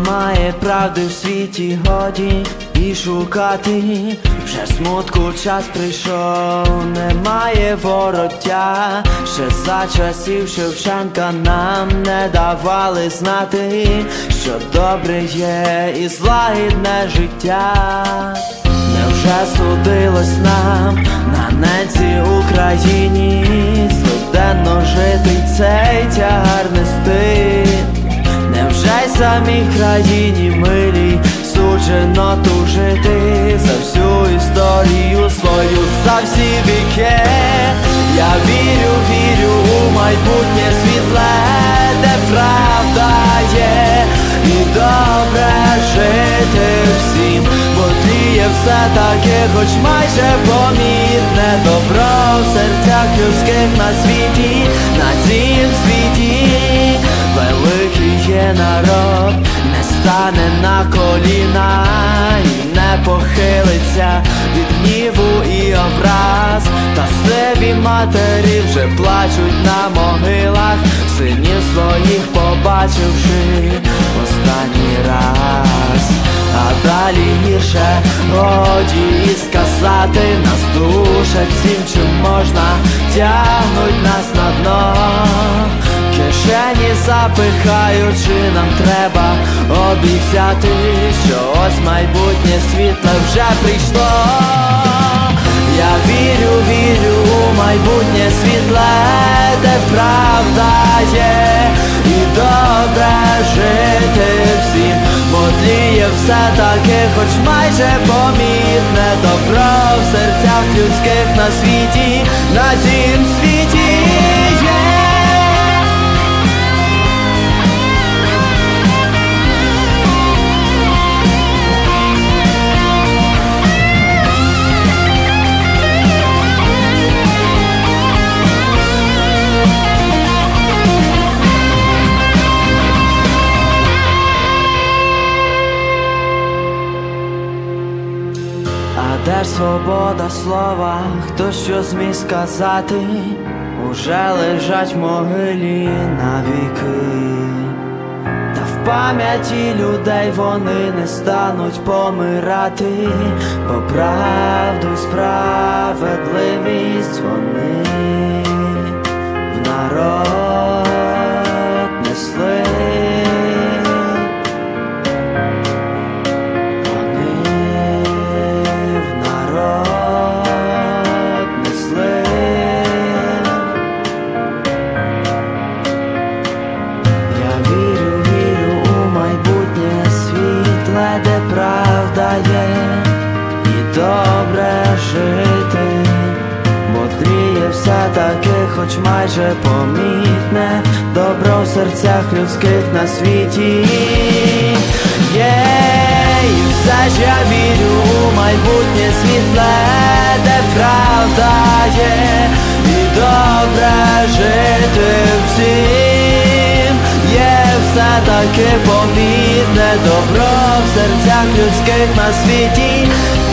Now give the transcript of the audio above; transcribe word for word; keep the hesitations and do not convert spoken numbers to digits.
немає правди в світі, годі і шукати. Вже смутку час прийшов, немає вороття. Ще за часів Шевченка нам не давали знати, що добре є і злагідне життя. Невже судилось нам на ненці Україні злиденно жити цей тягар нести? Невже й самій країні милій суджено тужити за всю історію свою, за всі віки? Я вірю, вірю у майбутнє світле, де правда є і добре жити всім. Бо тліє все-таки, хоч майже помітне добро в серцях людських на світі, на цім світі. Великий є народ, не стане на коліна і не похилиться від гніву і образ. Та сиві матері вже плачуть на могилах, синів своїх побачивши останній раз. А далі гірше годі і сказати, нас душать всім, чим можна, тягнуть нас на дно. Кишені запихаючи, нам треба обіцяти, що ось майбутнє світле вже прийшло. Я вірю, вірю у майбутнє світле, де правда є і добре жити всім. Бо тліє все-таки, хоч майже помітне добро в серцях людських на світі, на цім світі. А де ж свобода слова, хто що зміг сказати? Уже лежать в могилі навіки. Та в пам'яті людей вони не стануть помирати, бо правду й справедливість вони в народ несли. Де правда є і добре жити, бо тліє все-таки, хоч майже помітне добро в серцях людських на світі. Є, і все ж я вірю у майбутнє світле, де правда є і добре жити всім. Є все-таки помітне добро в серцях людських на світі.